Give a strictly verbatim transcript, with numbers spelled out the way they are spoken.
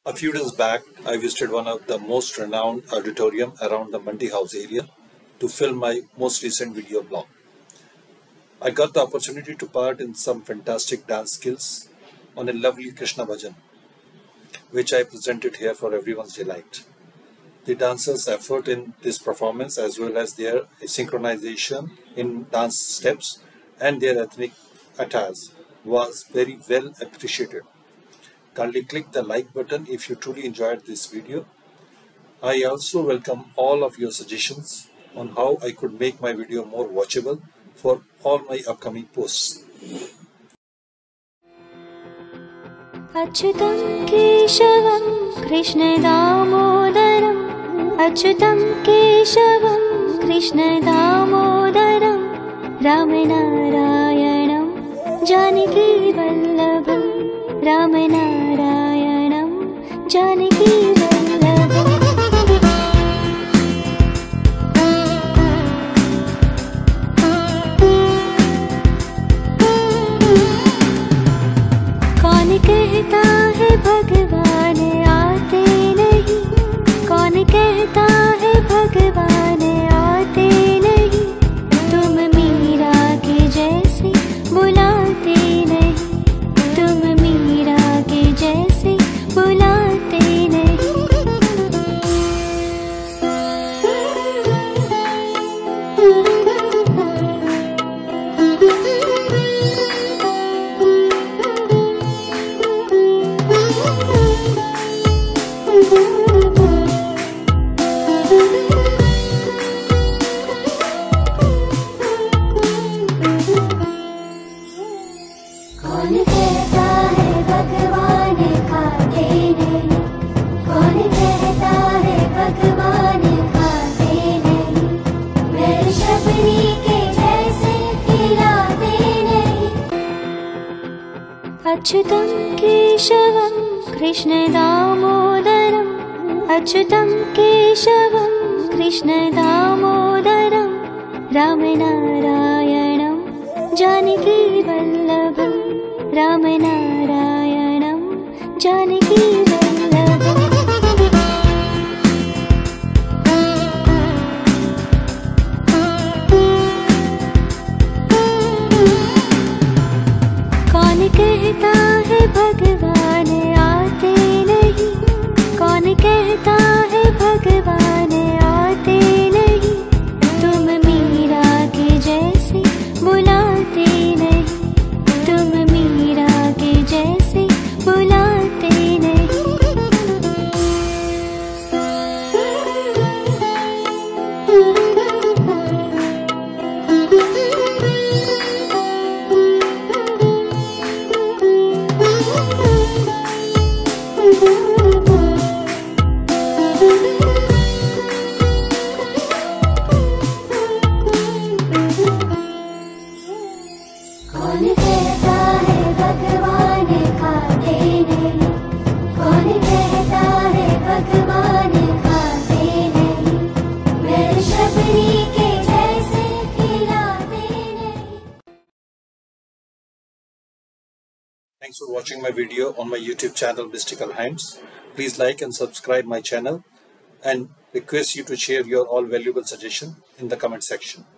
A few days back, I visited one of the most renowned auditorium around the Mandi House area to film my most recent video blog. I got the opportunity to part in some fantastic dance skills on a lovely Krishna bhajan, which I presented here for everyone's delight. The dancers' effort in this performance, as well as their synchronization in dance steps and their ethnic attires, was very well appreciated. Kindly click the like button if you truly enjoyed this video. I also welcome all of your suggestions on how I could make my video more watchable for all my upcoming posts. Achyutam Keshavam Krishna Damodaram Achyutam Keshavam Krishna Damodaram Ramanarayanam Janaki Vallabham Ramanarayanam Janaki Vallabham कौन कहता है भगवान आते नहीं कौन कहता है भगवान आते नहीं तुम मीरा के जैसे बुलाते नहीं तुम मीरा के जैसे बुलाते नहीं कौन कहता है भगवान खाते नहीं कौन कहता है भगवान खाते नहीं मैं शबरी के जैसे खिलाते नहीं अच्युतम केशवम कृष्ण दामोदरम अच्युतम केशवम कृष्ण दामोदरम रामनारायणं जानकी वल्लभं रामनारायणं जानकी वल्लभम् कौन कहता है भगवान आते नहीं कौन कहता है भगवान आते नहीं तुम मीरा के जैसे बुलाते नहीं तुम मीरा के जैसे बुलाते नहीं कौन कहता है भगवान खाते नहीं कौन कहता है भगवान खाते नहीं मैं शबरी के जैसे खिलाते नहीं Thanks for watching my video on my YouTube channel Mystical Hymns. Please like and subscribe my channel and request you to share your all valuable suggestions in the comment section.